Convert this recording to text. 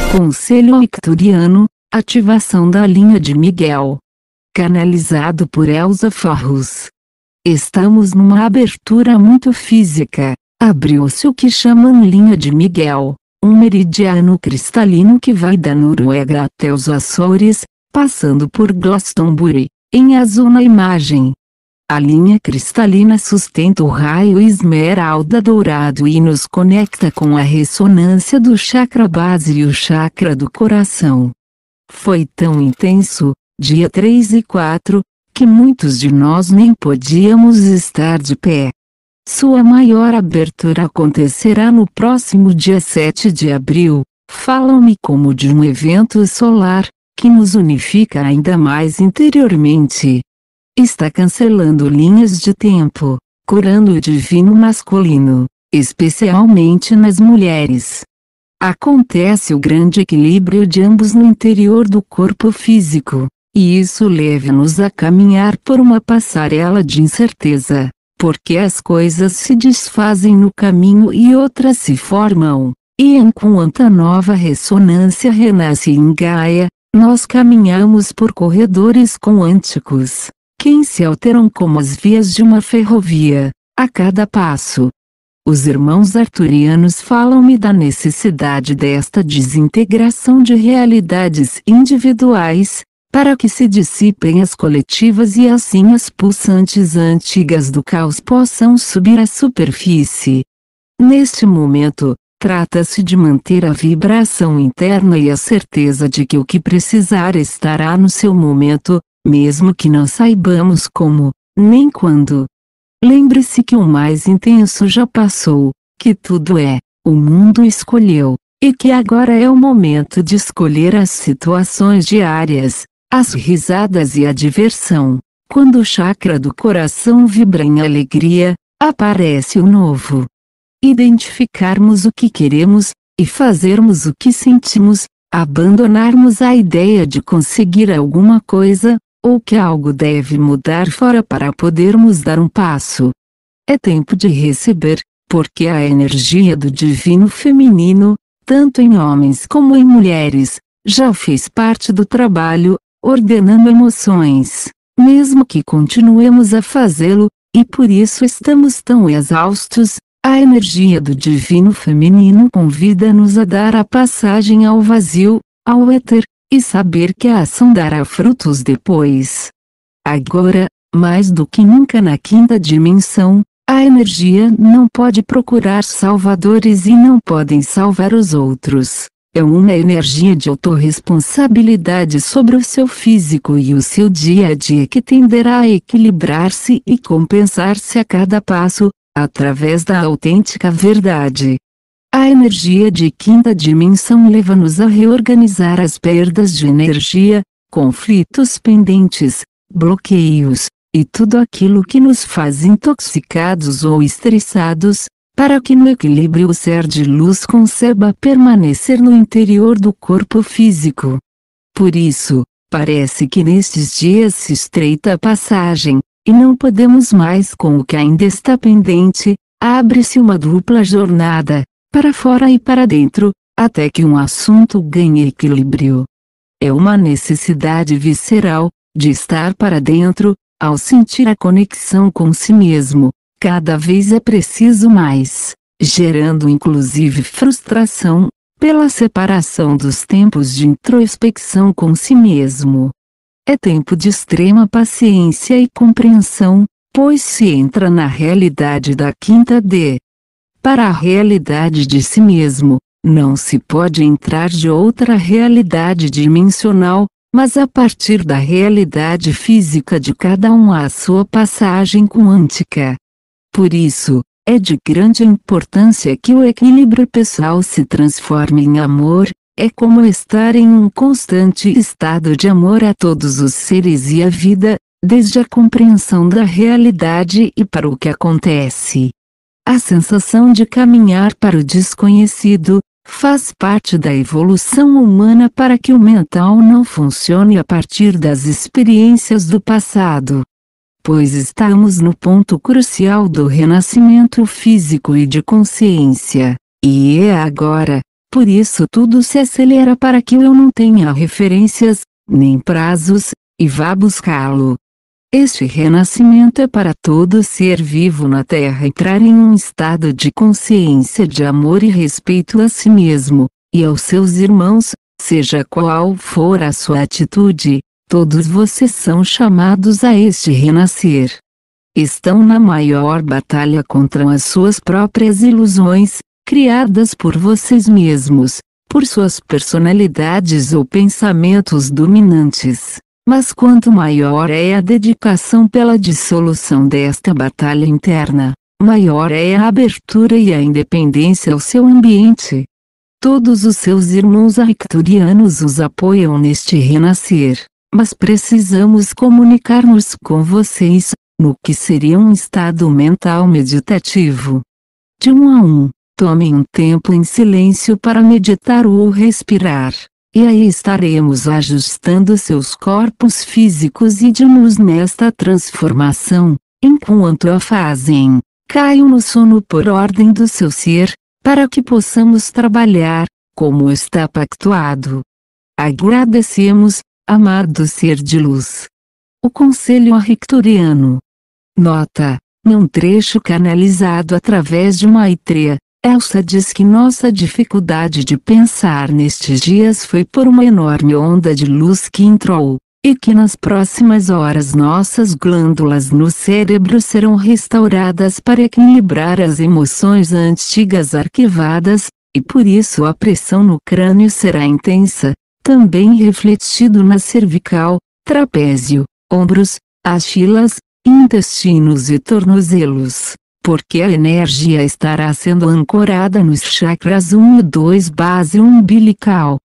Conselho Icturiano, ativação da linha de Miguel. Canalizado por Elza Farrus. Estamos numa abertura muito física. Abriu-se o que chamam linha de Miguel, um meridiano cristalino que vai da Noruega até os Açores, passando por Glastonbury, em azul na imagem. A linha cristalina sustenta o raio esmeralda dourado e nos conecta com a ressonância do chakra base e o chakra do coração. Foi tão intenso, dia 3 e 4, que muitos de nós nem podíamos estar de pé. Sua maior abertura acontecerá no próximo dia 7 de abril. Falam-me como de um evento solar, que nos unifica ainda mais interiormente. Está cancelando linhas de tempo, curando o divino masculino, especialmente nas mulheres. Acontece o grande equilíbrio de ambos no interior do corpo físico, e isso leva-nos a caminhar por uma passarela de incerteza, porque as coisas se desfazem no caminho e outras se formam, e enquanto a nova ressonância renasce em Gaia, nós caminhamos por corredores quânticos, que se alteram como as vias de uma ferrovia, a cada passo. Os irmãos arturianos falam-me da necessidade desta desintegração de realidades individuais, para que se dissipem as coletivas e assim as pulsantes antigas do caos possam subir à superfície. Neste momento, trata-se de manter a vibração interna e a certeza de que o que precisar estará no seu momento, mesmo que não saibamos como, nem quando. Lembre-se que o mais intenso já passou, que tudo é, o mundo escolheu, e que agora é o momento de escolher as situações diárias, as risadas e a diversão. Quando o chakra do coração vibra em alegria, aparece o novo. Identificarmos o que queremos, e fazermos o que sentimos, abandonarmos a ideia de conseguir alguma coisa, ou que algo deve mudar fora para podermos dar um passo. É tempo de receber, porque a energia do divino feminino, tanto em homens como em mulheres, já fez parte do trabalho, ordenando emoções, mesmo que continuemos a fazê-lo, e por isso estamos tão exaustos. A energia do divino feminino convida-nos a dar a passagem ao vazio, ao éter, e saber que a ação dará frutos depois. Agora, mais do que nunca na quinta dimensão, a energia não pode procurar salvadores e não podem salvar os outros. É uma energia de autorresponsabilidade sobre o seu físico e o seu dia a dia que tenderá a equilibrar-se e compensar-se a cada passo, através da autêntica verdade. A energia de quinta dimensão leva-nos a reorganizar as perdas de energia, conflitos pendentes, bloqueios, e tudo aquilo que nos faz intoxicados ou estressados, para que no equilíbrio o ser de luz conceba permanecer no interior do corpo físico. Por isso, parece que nestes dias se estreita a passagem, e não podemos mais com o que ainda está pendente, abre-se uma dupla jornada, para fora e para dentro, até que um assunto ganhe equilíbrio. É uma necessidade visceral, de estar para dentro, ao sentir a conexão com si mesmo, cada vez é preciso mais, gerando inclusive frustração, pela separação dos tempos de introspecção com si mesmo. É tempo de extrema paciência e compreensão, pois se entra na realidade da quinta D. Para a realidade de si mesmo, não se pode entrar de outra realidade dimensional, mas a partir da realidade física de cada um à sua passagem quântica. Por isso, é de grande importância que o equilíbrio pessoal se transforme em amor. É como estar em um constante estado de amor a todos os seres e a vida, desde a compreensão da realidade e para o que acontece. A sensação de caminhar para o desconhecido, faz parte da evolução humana para que o mental não funcione a partir das experiências do passado. Pois estamos no ponto crucial do renascimento físico e de consciência, e é agora, Por isso tudo se acelera para que eu não tenha referências, nem prazos, e vá buscá-lo. Este renascimento é para todo ser vivo na Terra entrar em um estado de consciência de amor e respeito a si mesmo, e aos seus irmãos, seja qual for a sua atitude, todos vocês são chamados a este renascer. Estão na maior batalha contra as suas próprias ilusões, criadas por vocês mesmos, por suas personalidades ou pensamentos dominantes. Mas quanto maior é a dedicação pela dissolução desta batalha interna, maior é a abertura e a independência ao seu ambiente. Todos os seus irmãos arcturianos os apoiam neste renascer, mas precisamos comunicar-nos com vocês, no que seria um estado mental meditativo. De 1 a 1, tomem um tempo em silêncio para meditar ou respirar. E aí estaremos ajustando seus corpos físicos e de-nos nesta transformação. Enquanto a fazem, caiam no sono por ordem do seu ser, para que possamos trabalhar, como está pactuado. Agradecemos, amado ser de luz. O Conselho Arcturiano. Nota: num trecho canalizado através de Maitreya, Elsa diz que nossa dificuldade de pensar nestes dias foi por uma enorme onda de luz que entrou, e que nas próximas horas nossas glândulas no cérebro serão restauradas para equilibrar as emoções antigas arquivadas, e por isso a pressão no crânio será intensa, também refletido na cervical, trapézio, ombros, axilas, intestinos e tornozelos. Porque a energia estará sendo ancorada nos chakras 1 e 2 base umbilical,